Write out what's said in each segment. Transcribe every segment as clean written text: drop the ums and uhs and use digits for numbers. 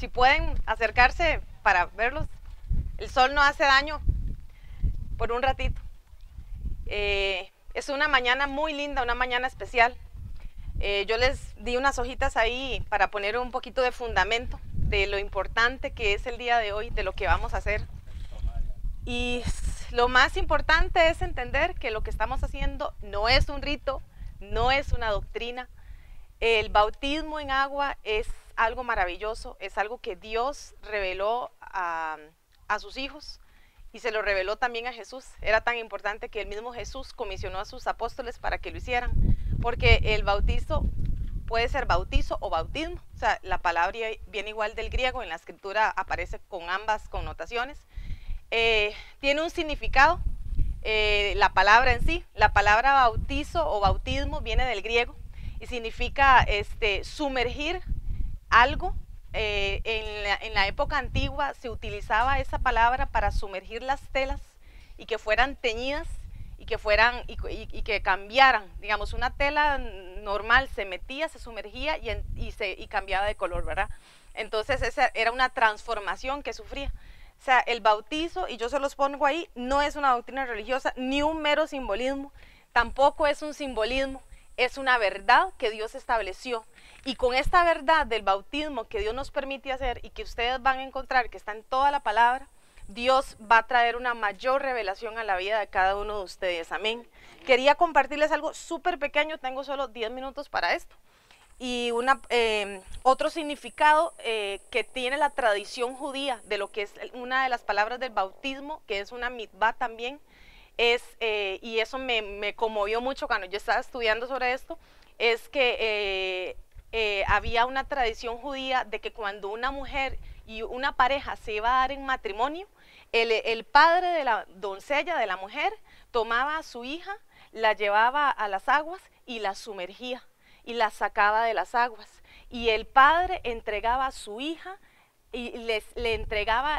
si pueden acercarse para verlos. El sol no hace daño por un ratito. Es una mañana muy linda, una mañana especial. Yo les di unas hojitas ahí para poner un poquito de fundamento de lo importante que es el día de hoy, de lo que vamos a hacer. Y lo más importante es entender que lo que estamos haciendo no es un rito, no es una doctrina. El bautismo en agua es algo maravilloso, es algo que Dios reveló a sus hijos y se lo reveló también a Jesús. Era tan importante que el mismo Jesús comisionó a sus apóstoles para que lo hicieran, porque el bautizo puede ser bautizo o bautismo, o sea, la palabra viene igual del griego, en la escritura aparece con ambas connotaciones. Tiene un significado, la palabra en sí, la palabra bautizo o bautismo viene del griego y significa sumergir algo. En la época antigua se utilizaba esa palabra para sumergir las telas y que fueran teñidas y que cambiaran, digamos, una tela normal se metía, se sumergía y cambiaba de color, ¿verdad? Entonces esa era una transformación que sufría. O sea, el bautizo, y yo se los pongo ahí, no es una doctrina religiosa ni un mero simbolismo, tampoco es un simbolismo, es una verdad que Dios estableció. Y con esta verdad del bautismo que Dios nos permite hacer y que ustedes van a encontrar que está en toda la palabra, Dios va a traer una mayor revelación a la vida de cada uno de ustedes. Amén. Quería compartirles algo súper pequeño, tengo solo 10 minutos para esto. Y otro significado que tiene la tradición judía de lo que es una de las palabras del bautismo, que es una mitzvah también, y eso me conmovió mucho cuando yo estaba estudiando sobre esto, es que había una tradición judía de que cuando una mujer y una pareja se iba a dar en matrimonio, el padre de la doncella, de la mujer, tomaba a su hija, la llevaba a las aguas y la sumergía y la sacaba de las aguas, y el padre entregaba a su hija y le entregaba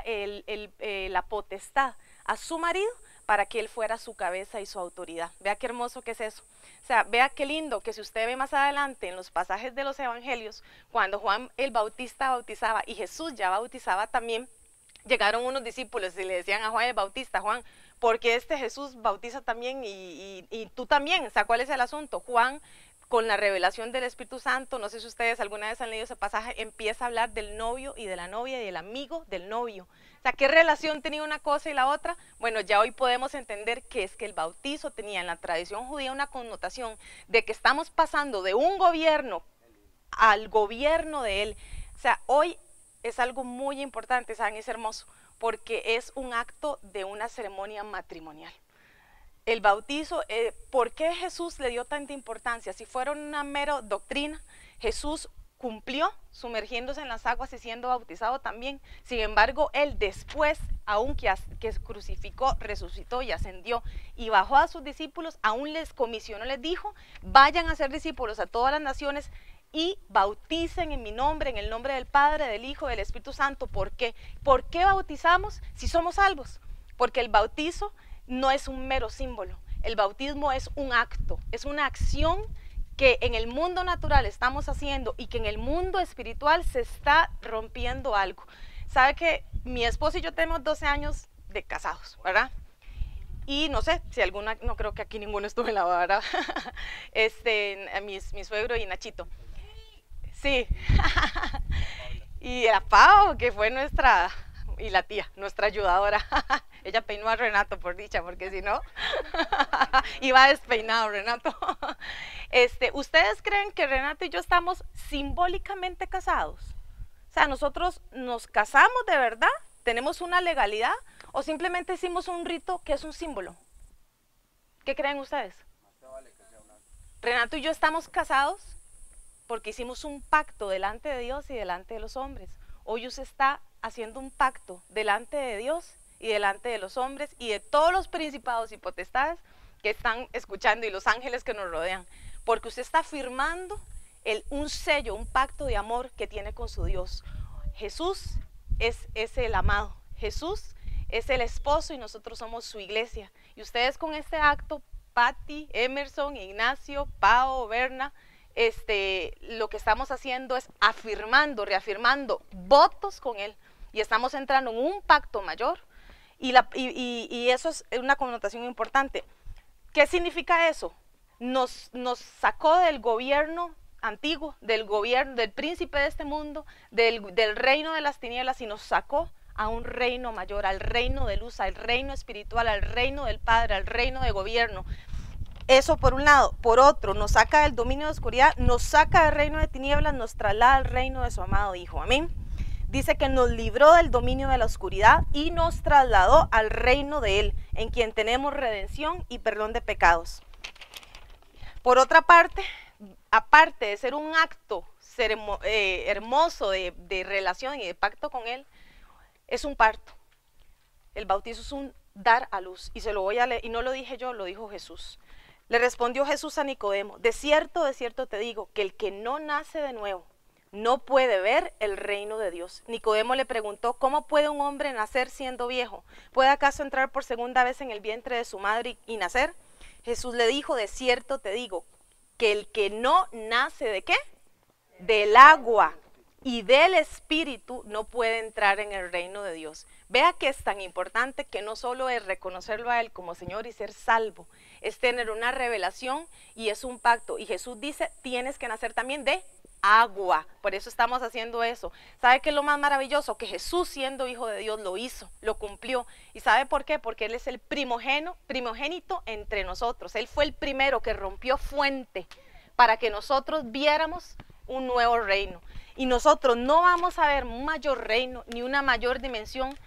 la potestad a su marido para que él fuera su cabeza y su autoridad. Vea qué hermoso que es eso. O sea, vea qué lindo que si usted ve más adelante en los pasajes de los evangelios, cuando Juan el Bautista bautizaba y Jesús ya bautizaba también, llegaron unos discípulos y le decían a Juan el Bautista: Juan, ¿por qué Jesús bautiza también y tú también? O sea, ¿cuál es el asunto? Juan, con la revelación del Espíritu Santo, no sé si ustedes alguna vez han leído ese pasaje, empieza a hablar del novio y de la novia y del amigo del novio. O sea, ¿qué relación tenía una cosa y la otra? Bueno, ya hoy podemos entender que es que el bautizo tenía en la tradición judía una connotación de que estamos pasando de un gobierno al gobierno de él. O sea, hoy es algo muy importante, ¿saben? Es hermoso, porque es un acto de una ceremonia matrimonial. El bautizo, ¿por qué Jesús le dio tanta importancia? Si fuera una mera doctrina, Jesús cumplió sumergiéndose en las aguas y siendo bautizado también. Sin embargo, él después, aunque crucificó, resucitó y ascendió y bajó a sus discípulos, aún les comisionó, les dijo: vayan a ser discípulos a todas las naciones y bauticen en mi nombre, en el nombre del Padre, del Hijo, del Espíritu Santo. ¿Por qué? ¿Por qué bautizamos si somos salvos? Porque el bautizo no es un mero símbolo, el bautismo es un acto, es una acción que en el mundo natural estamos haciendo y que en el mundo espiritual se está rompiendo algo. Sabe que mi esposo y yo tenemos 12 años de casados, ¿verdad? Y no sé si alguna, no creo que aquí ninguno estuvo en la boda, ¿verdad? Mi suegro y Nachito. Sí. Y la Pau, que fue nuestra, y la tía, nuestra ayudadora. Ella peinó a Renato, por dicha, porque si no, iba despeinado Renato. ¿Ustedes creen que Renato y yo estamos simbólicamente casados? O sea, nosotros nos casamos de verdad, tenemos una legalidad, o simplemente hicimos un rito que es un símbolo. ¿Qué creen ustedes? Renato y yo estamos casados porque hicimos un pacto delante de Dios y delante de los hombres. Hoy usted está haciendo un pacto delante de Dios y delante de los hombres y de todos los principados y potestades que están escuchando y los ángeles que nos rodean, porque usted está firmando un sello, un pacto de amor que tiene con su Dios. Jesús es el amado, Jesús es el esposo y nosotros somos su iglesia. Y ustedes con este acto, Patti, Emerson, Ignacio, Pao, Berna, lo que estamos haciendo es afirmando, reafirmando votos con Él. Y estamos entrando en un pacto mayor. Y eso es una connotación importante. ¿Qué significa eso? Nos sacó del gobierno antiguo, del príncipe de este mundo, del reino de las tinieblas, y nos sacó a un reino mayor, al reino de luz, al reino espiritual, al reino del Padre, al reino de gobierno. Eso por un lado. Por otro, nos saca del dominio de oscuridad, nos saca del reino de tinieblas, nos traslada al reino de su amado Hijo. Amén. Dice que nos libró del dominio de la oscuridad y nos trasladó al reino de Él, en quien tenemos redención y perdón de pecados. Por otra parte, aparte de ser un acto hermoso de relación y de pacto con Él, es un parto. El bautizo es un dar a luz. Y se lo voy a leer, y no lo dije yo, lo dijo Jesús. Le respondió Jesús a Nicodemo: de cierto te digo, que el que no nace de nuevo no puede ver el reino de Dios. Nicodemo le preguntó: ¿cómo puede un hombre nacer siendo viejo? ¿Puede acaso entrar por segunda vez en el vientre de su madre y nacer? Jesús le dijo: de cierto te digo, que el que no nace ¿de qué? Del agua y del Espíritu no puede entrar en el reino de Dios. Vea que es tan importante que no solo es reconocerlo a Él como Señor y ser salvo, es tener una revelación y es un pacto. Y Jesús dice: tienes que nacer también de agua. Por eso estamos haciendo eso. ¿Sabe qué es lo más maravilloso? Que Jesús, siendo Hijo de Dios, lo hizo, lo cumplió. ¿Y sabe por qué? Porque Él es el primogénito entre nosotros. Él fue el primero que rompió fuente para que nosotros viéramos un nuevo reino. Y nosotros no vamos a ver un mayor reino ni una mayor dimensión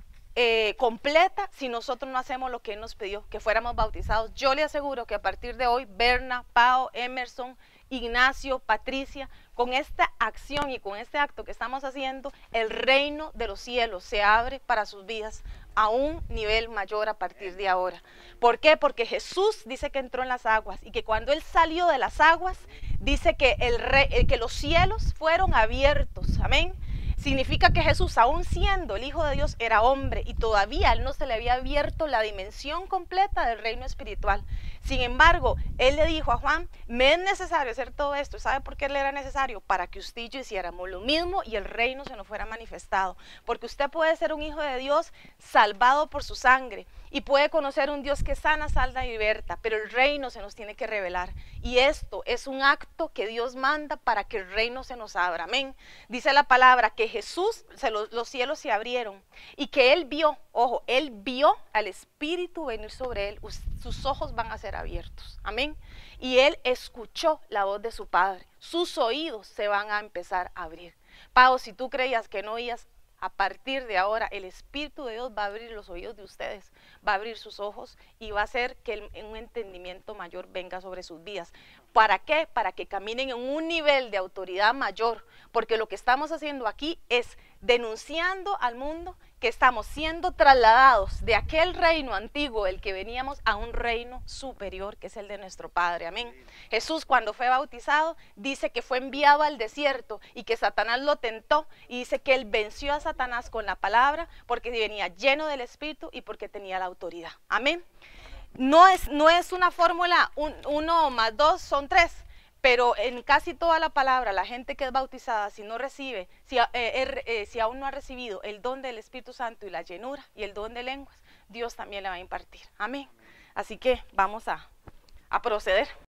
completa si nosotros no hacemos lo que Él nos pidió, que fuéramos bautizados. Yo le aseguro que a partir de hoy, Berna, Pao, Emerson, Ignacio, Patricia, con esta acción y con este acto que estamos haciendo, el reino de los cielos se abre para sus vidas a un nivel mayor a partir de ahora. ¿Por qué? Porque Jesús dice que entró en las aguas y que cuando Él salió de las aguas, dice que, que los cielos fueron abiertos. Amén. Significa que Jesús, aún siendo el Hijo de Dios, era hombre y todavía a Él no se le había abierto la dimensión completa del reino espiritual. Sin embargo, Él le dijo a Juan: me es necesario hacer todo esto. ¿Sabe por qué le era necesario? Para que usted y yo hiciéramos lo mismo y el reino se nos fuera manifestado. Porque usted puede ser un hijo de Dios salvado por su sangre y puede conocer un Dios que sana, salva y liberta, pero el reino se nos tiene que revelar. Y esto es un acto que Dios manda para que el reino se nos abra. Amén. Dice la palabra que Jesús, los cielos se abrieron y que Él vio, ojo, Él vio al Espíritu venir sobre Él. Sus ojos van a ser abiertos. Amén. Y Él escuchó la voz de su Padre. Sus oídos se van a empezar a abrir. Pau, si tú creías que no oías, a partir de ahora el Espíritu de Dios va a abrir los oídos de ustedes, va a abrir sus ojos y va a hacer que un entendimiento mayor venga sobre sus vidas. ¿Para qué? Para que caminen en un nivel de autoridad mayor, porque lo que estamos haciendo aquí es denunciando al mundo que estamos siendo trasladados de aquel reino antiguo del que veníamos a un reino superior, que es el de nuestro Padre. Amén. Jesús, cuando fue bautizado, dice que fue enviado al desierto y que Satanás lo tentó, y dice que Él venció a Satanás con la palabra porque venía lleno del Espíritu y porque tenía la autoridad. Amén. No es una fórmula 1 más 2 son 3, pero en casi toda la palabra, la gente que es bautizada, si no recibe, si aún no ha recibido el don del Espíritu Santo y la llenura y el don de lenguas, Dios también le va a impartir. Amén. Así que vamos a proceder.